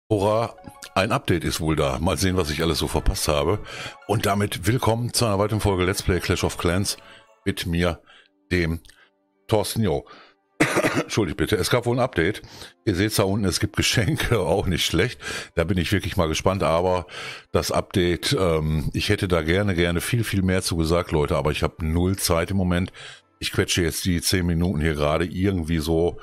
Hurra, ein Update ist wohl da. Mal sehen, was ich alles so verpasst habe. Und damit willkommen zu einer weiteren Folge Let's Play Clash of Clans mit mir, dem Thorsten Jo. Entschuldigt bitte, es gab wohl ein Update. Ihr seht da unten, es gibt Geschenke, auch nicht schlecht. Da bin ich wirklich mal gespannt, aber das Update, ich hätte da gerne viel mehr zu gesagt, Leute, aber ich habe null Zeit im Moment. Ich quetsche jetzt die 10 Minuten hier gerade irgendwie so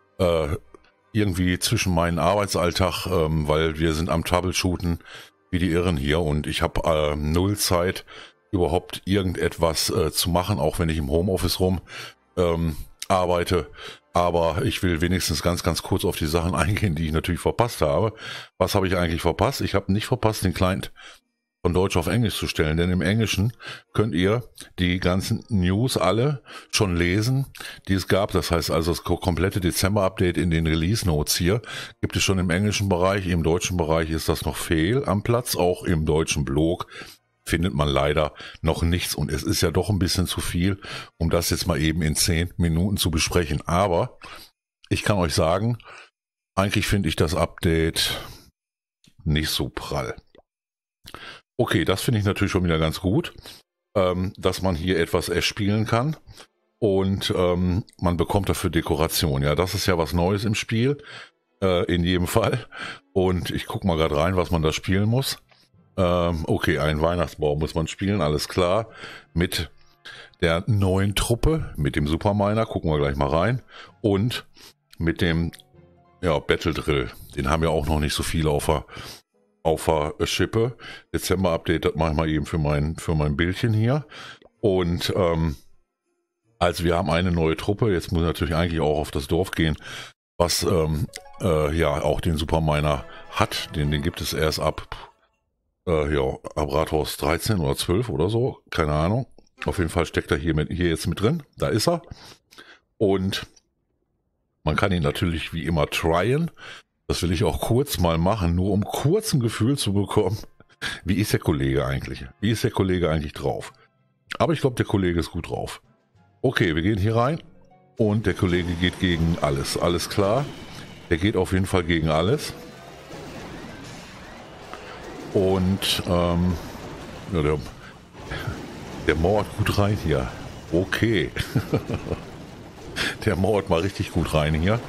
irgendwie zwischen meinen Arbeitsalltag, weil wir sind am Troubleshooten wie die Irren hier und ich habe null Zeit, überhaupt irgendetwas zu machen, auch wenn ich im Homeoffice rum arbeite. Aber ich will wenigstens ganz kurz auf die Sachen eingehen, die ich natürlich verpasst habe. Was habe ich eigentlich verpasst? Ich habe nicht verpasst, den Client von Deutsch auf Englisch zu stellen, denn im Englischen könnt ihr die ganzen News alle schon lesen, die es gab. Das heißt also, das komplette Dezember-Update in den Release-Notes hier gibt es schon im englischen Bereich. Im deutschen Bereich ist das noch fehl am Platz. Auch im deutschen Blog findet man leider noch nichts. Und es ist ja doch ein bisschen zu viel, um das jetzt mal eben in 10 Minuten zu besprechen. Aber ich kann euch sagen, eigentlich finde ich das Update nicht so prall. Okay, das finde ich natürlich schon wieder ganz gut, dass man hier etwas erspielen kann und man bekommt dafür Dekoration. Ja, das ist ja was Neues im Spiel, in jedem Fall. Und ich gucke mal gerade rein, was man da spielen muss. Okay, einen Weihnachtsbaum muss man spielen, alles klar. Mit der neuen Truppe, mit dem Superminer, gucken wir gleich mal rein. Und mit dem Battle Drill, den haben ja auch noch nicht so viele auf der Schippe. Dezember-Update, das mache ich mal eben für mein Bildchen hier. Und also wir haben eine neue Truppe. Jetzt muss ich natürlich eigentlich auch auf das Dorf gehen, was auch den Superminer hat. Den gibt es erst ab Rathaus 13 oder 12 oder so. Keine Ahnung. Auf jeden Fall steckt er hier jetzt mit drin. Da ist er. Und man kann ihn natürlich wie immer tryen. Das will ich auch kurz mal machen, nur um kurz ein Gefühl zu bekommen, wie ist der Kollege eigentlich? Wie ist der Kollege eigentlich drauf? Aber ich glaube, der Kollege ist gut drauf. Okay, wir gehen hier rein und der Kollege geht gegen alles. Alles klar, der geht auf jeden Fall gegen alles. Und der mauert gut rein hier. Okay. Der mauert mal richtig gut rein hier.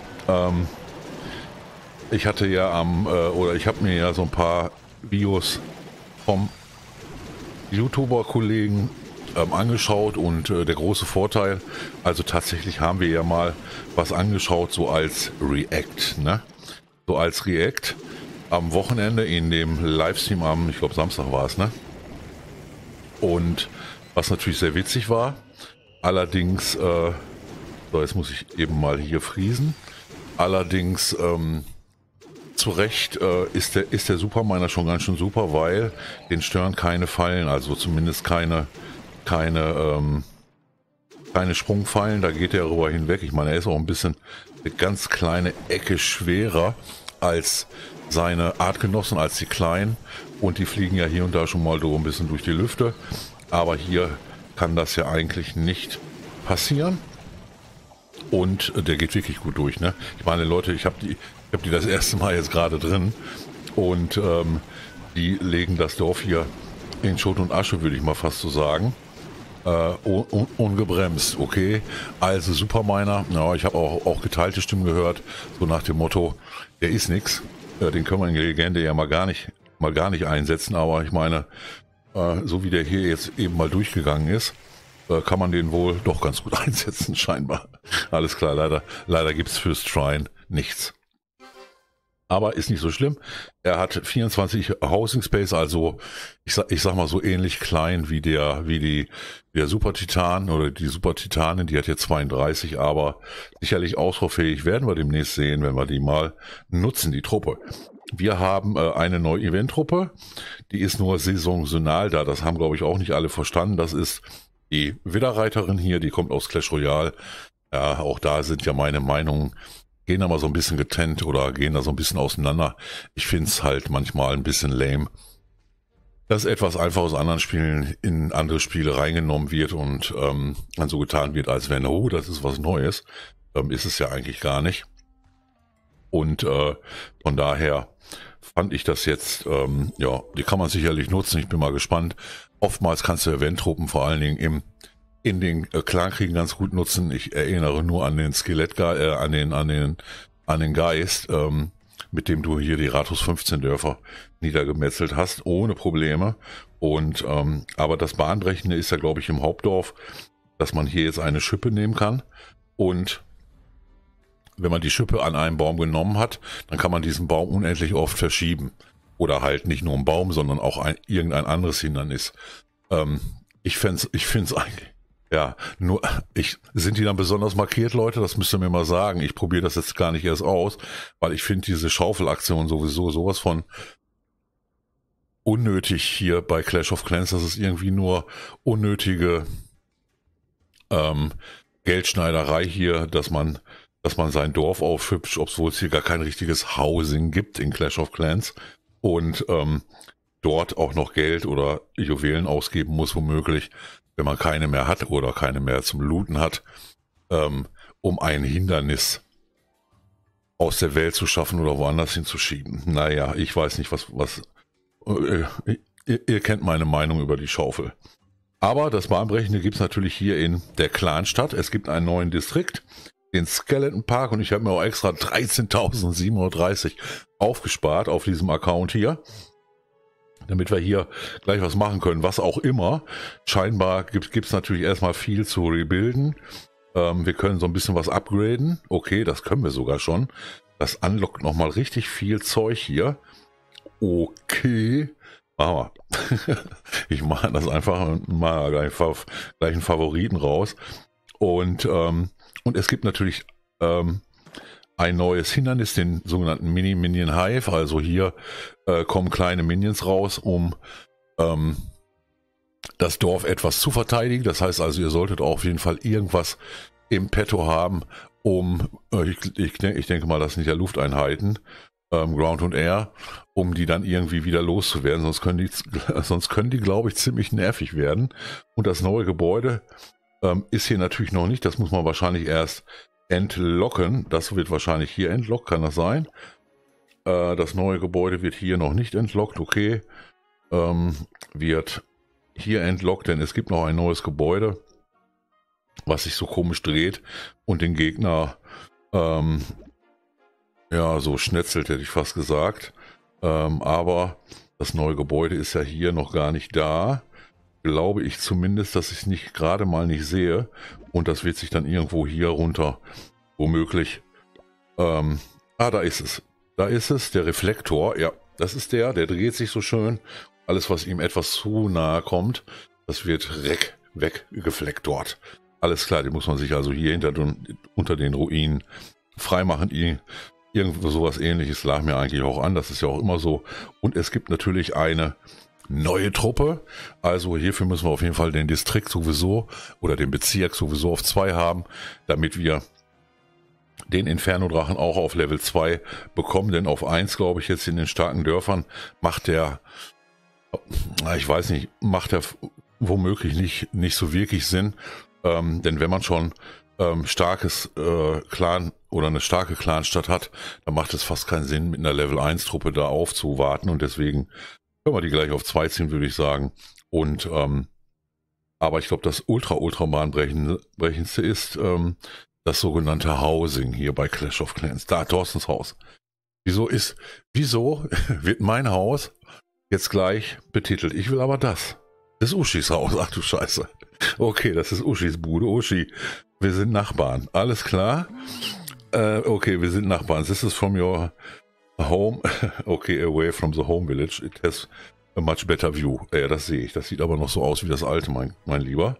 Ich hatte ja ich habe mir ja so ein paar Videos vom YouTuber-Kollegen angeschaut und der große Vorteil, also tatsächlich haben wir ja mal was angeschaut, so als React, ne? So als React am Wochenende in dem Livestream ich glaube Samstag war es, ne? Und was natürlich sehr witzig war, allerdings, so jetzt muss ich eben mal hier friesen, allerdings, zu Recht ist der Superminer schon ganz schön super, weil den stören keine Fallen, also zumindest keine Sprungfallen, da geht er rüber hinweg. Ich meine, er ist auch ein bisschen eine ganz kleine Ecke schwerer als seine Artgenossen, als die kleinen, und die fliegen ja hier und da schon mal so ein bisschen durch die Lüfte, aber hier kann das ja eigentlich nicht passieren. Und der geht wirklich gut durch, ne? Ich meine, Leute, ich habe die das erste Mal jetzt gerade drin und die legen das Dorf hier in Schutt und Asche, würde ich mal fast so sagen. Ungebremst, okay. Also Superminer, ja, ich habe auch geteilte Stimmen gehört, so nach dem Motto, der ist nix, den können wir in der Legende ja mal gar nicht einsetzen, aber ich meine, so wie der hier jetzt eben mal durchgegangen ist, kann man den wohl doch ganz gut einsetzen, scheinbar. Alles klar, leider gibt's fürs Trine nichts. Aber ist nicht so schlimm. Er hat 24 Housing Space, also ich sag mal so ähnlich klein wie der Super Titan oder die Super Titanin, die hat jetzt 32, aber sicherlich ausbaufähig werden wir demnächst sehen, wenn wir die mal nutzen, die Truppe. Wir haben eine neue Event-Truppe, die ist nur saisonal da, das haben glaube ich auch nicht alle verstanden, das ist die Widderreiterin hier, die kommt aus Clash Royale. Ja, auch da sind ja meine Meinungen, gehen da mal so ein bisschen getrennt oder gehen da so ein bisschen auseinander. Ich finde es halt manchmal ein bisschen lame, dass etwas einfach aus anderen Spielen in andere Spiele reingenommen wird und dann so getan wird, als wenn, oh, das ist was Neues. Ist es ja eigentlich gar nicht. Und von daher fand ich das jetzt, ja, die kann man sicherlich nutzen. Ich bin mal gespannt. Oftmals kannst du Eventtruppen vor allen Dingen in den Clankriegen ganz gut nutzen. Ich erinnere nur an den an den Geist, mit dem du hier die Ratus 15 Dörfer niedergemetzelt hast, ohne Probleme. Und aber das Bahnbrechende ist ja, glaube ich, im Hauptdorf, dass man hier jetzt eine Schippe nehmen kann. Und wenn man die Schippe an einem Baum genommen hat, dann kann man diesen Baum unendlich oft verschieben. Oder halt nicht nur einen Baum, sondern auch irgendein anderes Hindernis. Ich finde es eigentlich, ja, sind die dann besonders markiert, Leute? Das müsst ihr mir mal sagen. Ich probiere das jetzt gar nicht erst aus, weil ich finde diese Schaufelaktion sowieso sowas von unnötig hier bei Clash of Clans. Das ist irgendwie nur unnötige Geldschneiderei hier, dass man sein Dorf aufhübscht, obwohl es hier gar kein richtiges Housing gibt in Clash of Clans und dort auch noch Geld oder Juwelen ausgeben muss, womöglich, wenn man keine mehr hat oder keine mehr zum Looten hat, um ein Hindernis aus der Welt zu schaffen oder woanders hinzuschieben. Naja, ich weiß nicht, ihr kennt meine Meinung über die Schaufel. Aber das Bahnbrechende gibt es natürlich hier in der Clanstadt. Es gibt einen neuen Distrikt, den Skeleton Park, und ich habe mir auch extra 13.730 aufgespart auf diesem Account hier, damit wir hier gleich was machen können, was auch immer. Scheinbar gibt es natürlich erstmal viel zu rebuilden. Wir können so ein bisschen was upgraden. Okay, das können wir sogar schon. Das unlockt nochmal richtig viel Zeug hier. Okay, machen wir. Ich mache das einfach mal gleich einen Favoriten raus. Und es gibt natürlich ein neues Hindernis, den sogenannten Mini-Minion Hive. Also hier kommen kleine Minions raus, um das Dorf etwas zu verteidigen. Das heißt also, ihr solltet auch auf jeden Fall irgendwas im Petto haben, um, ich denke mal, das sind ja Lufteinheiten, Ground und Air, um die dann irgendwie wieder loszuwerden. Sonst können die, glaube ich, ziemlich nervig werden. Und das neue Gebäude ist hier natürlich noch nicht. Das muss man wahrscheinlich erst entlocken. Das wird wahrscheinlich hier entlockt, kann das sein? Das neue Gebäude wird hier noch nicht entlockt. Okay, wird hier entlockt, denn es gibt noch ein neues Gebäude, was sich so komisch dreht und den Gegner ja, so schnetzelt, hätte ich fast gesagt. Aber das neue Gebäude ist ja hier noch gar nicht da. Glaube ich zumindest, dass ich es nicht gerade mal nicht sehe. Und das wird sich dann irgendwo hier runter womöglich. Da ist es. Da ist es, der Reflektor. Ja, das ist der dreht sich so schön. Alles, was ihm etwas zu nahe kommt, das wird weggeflektort. Alles klar, die muss man sich also hier unter den Ruinen freimachen. Irgendwo sowas Ähnliches lag mir eigentlich auch an. Das ist ja auch immer so. Und es gibt natürlich eine neue Truppe. Also hierfür müssen wir auf jeden Fall den Distrikt sowieso oder den Bezirk sowieso auf 2 haben, damit wir den Inferno-Drachen auch auf Level 2 bekommen. Denn auf 1, glaube ich, jetzt in den starken Dörfern macht der, ich weiß nicht, macht der womöglich nicht so wirklich Sinn. Denn wenn man schon starkes Clan oder eine starke Clanstadt hat, dann macht es fast keinen Sinn, mit einer Level 1 Truppe da aufzuwarten, und deswegen können wir die gleich auf 2 ziehen, würde ich sagen. Und aber ich glaube, das ultra bahnbrechendste ist das sogenannte Housing hier bei Clash of Clans. Da, Thorstens Haus. Wieso wird mein Haus jetzt gleich betitelt? Ich will aber das. Das ist Uschis Haus. Ach du Scheiße. Okay, das ist Uschis Bude. Uschi, wir sind Nachbarn. Alles klar? Okay, wir sind Nachbarn. This is from your home. Okay, away from the home village. It has a much better view. Ja, das sehe ich. Das sieht aber noch so aus wie das alte, mein Lieber.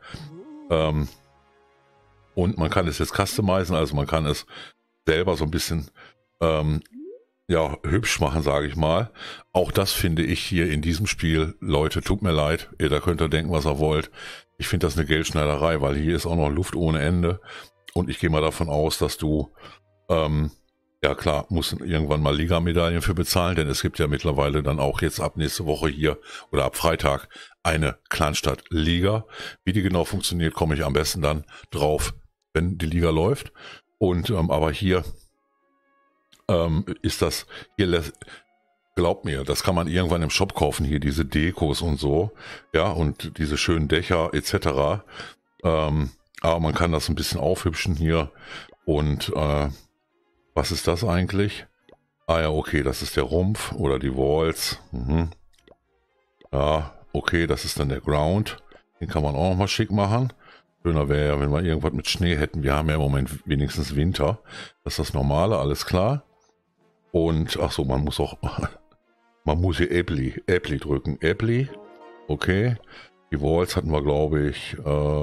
Und man kann es jetzt customizen, also man kann es selber so ein bisschen ja, hübsch machen, sage ich mal. Auch das finde ich hier in diesem Spiel, Leute, tut mir leid, da könnt ihr denken, was ihr wollt. Ich finde das eine Geldschneiderei, weil hier ist auch noch Luft ohne Ende. Und ich gehe mal davon aus, dass du, ja klar, musst irgendwann mal Liga-Medaillen für bezahlen, denn es gibt ja mittlerweile dann auch jetzt ab nächste Woche hier oder ab Freitag eine Clanstadt-Liga. Wie die genau funktioniert, komme ich am besten dann drauf, wenn die Liga läuft. Und aber hier ist das hier, glaubt mir, das kann man irgendwann im Shop kaufen, hier diese Dekos und so, ja, und diese schönen Dächer etc. Aber man kann das ein bisschen aufhübschen hier und was ist das eigentlich? Ah ja, okay, das ist der Rumpf oder die Walls. Mhm. Ja, okay, das ist dann der Ground. Den kann man auch noch mal schick machen. Schöner wäre ja, wenn wir irgendwas mit Schnee hätten. Wir haben ja im Moment wenigstens Winter. Das ist das Normale, alles klar. Und, ach so, man muss auch, man muss hier Apply drücken. Apply, okay. Die Walls hatten wir, glaube ich,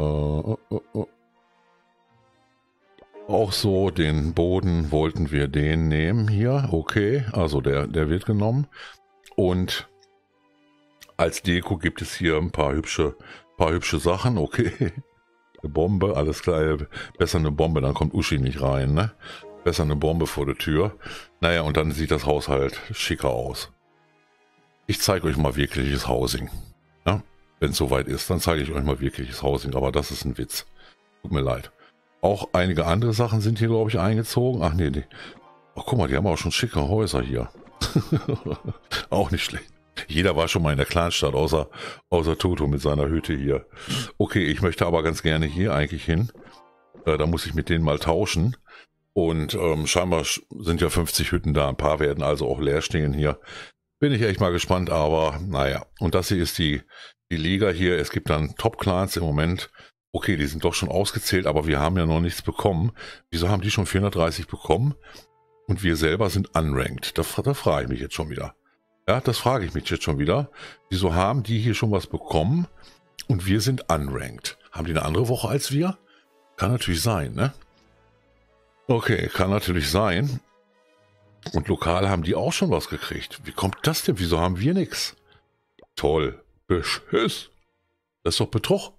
auch so. Den Boden wollten wir den nehmen hier. Okay, also der wird genommen. Und als Deko gibt es hier ein paar hübsche Sachen. Okay, eine Bombe, alles klar. Besser eine Bombe, dann kommt Uschi nicht rein, ne? Besser eine Bombe vor der Tür. Naja, und dann sieht das Haus halt schicker aus. Ich zeige euch mal wirkliches Housing. Ja? Wenn es soweit ist, dann zeige ich euch mal wirkliches Housing. Aber das ist ein Witz. Tut mir leid. Auch einige andere Sachen sind hier, glaube ich, eingezogen. Ach nee. Ach, guck mal, die haben auch schon schicke Häuser hier. Auch nicht schlecht. Jeder war schon mal in der Clanstadt, außer Toto mit seiner Hütte hier. Okay, ich möchte aber ganz gerne hier eigentlich hin. Da muss ich mit denen mal tauschen. Und scheinbar sind ja 50 Hütten da. Ein paar werden also auch leer stehen hier. Bin ich echt mal gespannt, aber naja. Und das hier ist die Liga hier. Es gibt dann Top-Clans im Moment. Okay, die sind doch schon ausgezählt, aber wir haben ja noch nichts bekommen. Wieso haben die schon 430 bekommen? Und wir selber sind unranked. Da frage ich mich jetzt schon wieder. Ja, das frage ich mich jetzt schon wieder. Wieso haben die hier schon was bekommen und wir sind unranked? Haben die eine andere Woche als wir? Kann natürlich sein, ne? Okay, kann natürlich sein. Und lokal haben die auch schon was gekriegt. Wie kommt das denn? Wieso haben wir nichts? Toll. Beschiss. Das ist doch Betrug.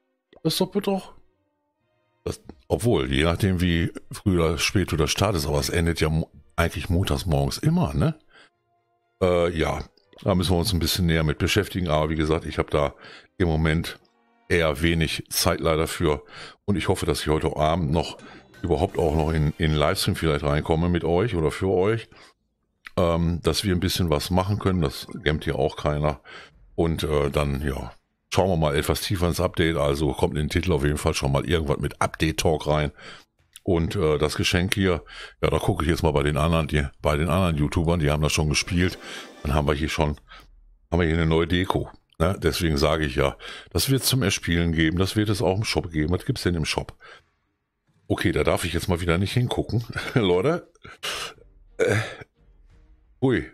Obwohl, je nachdem wie früh oder spät du das startest, aber es endet ja eigentlich montags morgens immer, ne? Ja, da müssen wir uns ein bisschen näher mit beschäftigen, aber wie gesagt, ich habe da im Moment eher wenig Zeit leider für und ich hoffe, dass ich heute Abend noch überhaupt auch noch in Livestream vielleicht reinkomme mit euch oder für euch, dass wir ein bisschen was machen können, das gammt hier auch keiner und dann, ja, schauen wir mal etwas tiefer ins Update, also kommt in den Titel auf jeden Fall schon mal irgendwas mit Update-Talk rein. Und das Geschenk hier, ja, da gucke ich jetzt mal bei den anderen YouTubern, die haben das schon gespielt. Dann haben wir hier eine neue Deko. Ne? Deswegen sage ich ja, das wird es zum Erspielen geben, das wird es auch im Shop geben. Was gibt's denn im Shop? Okay, da darf ich jetzt mal wieder nicht hingucken. Leute. Ui.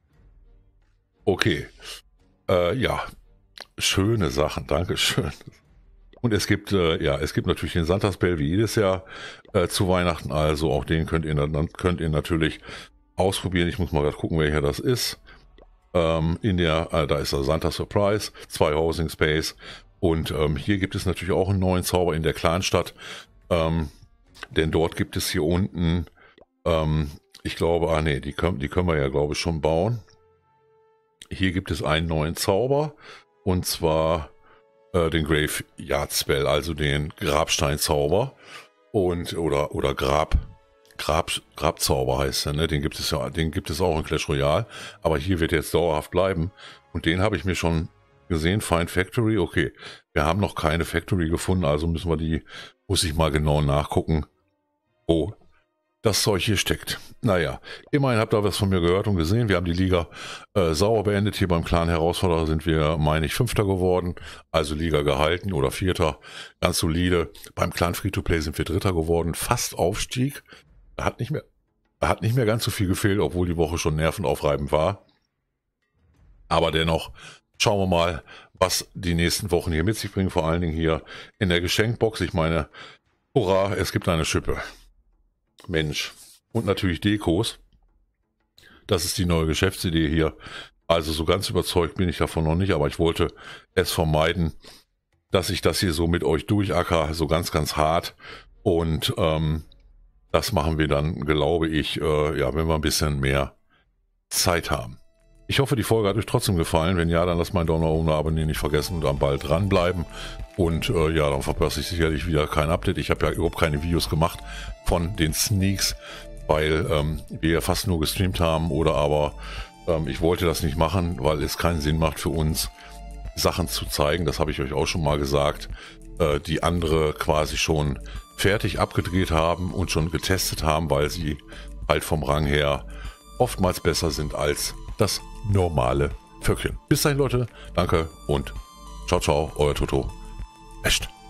Okay. Ja. Schöne Sachen, Dankeschön. Und es gibt natürlich den Santa Spell wie jedes Jahr zu Weihnachten, also auch den könnt ihr natürlich ausprobieren. Ich muss mal gerade gucken, welcher das ist. Da ist der Santa Surprise, 2 Housing Space und hier gibt es natürlich auch einen neuen Zauber in der Clanstadt, denn dort gibt es hier unten, ich glaube, die können wir ja glaube ich schon bauen. Hier gibt es einen neuen Zauber und zwar den Graveyard Spell, also den Grabsteinzauber und oder Grabzauber heißt er, ne? Den gibt es auch in Clash Royale, aber hier wird jetzt dauerhaft bleiben und den habe ich mir schon gesehen, Find Factory, okay, wir haben noch keine Factory gefunden, also muss ich mal genau nachgucken, wo das Zeug hier steckt. Naja, immerhin habt ihr was von mir gehört und gesehen. Wir haben die Liga sauer beendet. Hier beim Clan-Herausforderer sind wir, meine ich, 5. geworden. Also Liga gehalten oder 4. Ganz solide. Beim Clan Free-to-Play sind wir 3. geworden. Fast Aufstieg. Hat nicht mehr ganz so viel gefehlt, obwohl die Woche schon nervenaufreibend war. Aber dennoch schauen wir mal, was die nächsten Wochen hier mit sich bringen. Vor allen Dingen hier in der Geschenkbox. Ich meine, hurra, es gibt eine Schippe. Mensch. Und natürlich Dekos. Das ist die neue Geschäftsidee hier. Also so ganz überzeugt bin ich davon noch nicht, aber ich wollte es vermeiden, dass ich das hier so mit euch durchacker, so ganz, ganz hart. Und das machen wir dann, glaube ich, wenn wir ein bisschen mehr Zeit haben. Ich hoffe, die Folge hat euch trotzdem gefallen. Wenn ja, dann lasst meinen Daumen nach oben, abonnieren nicht vergessen und am Ball dranbleiben. Und dann verpasse ich sicherlich wieder kein Update. Ich habe ja überhaupt keine Videos gemacht von den Sneaks. weil wir fast nur gestreamt haben, oder aber ich wollte das nicht machen, weil es keinen Sinn macht für uns, Sachen zu zeigen, das habe ich euch auch schon mal gesagt, die andere quasi schon fertig abgedreht haben und schon getestet haben, weil sie halt vom Rang her oftmals besser sind als das normale Völkchen. Bis dahin, Leute, danke und ciao, ciao, euer Toto. Echt.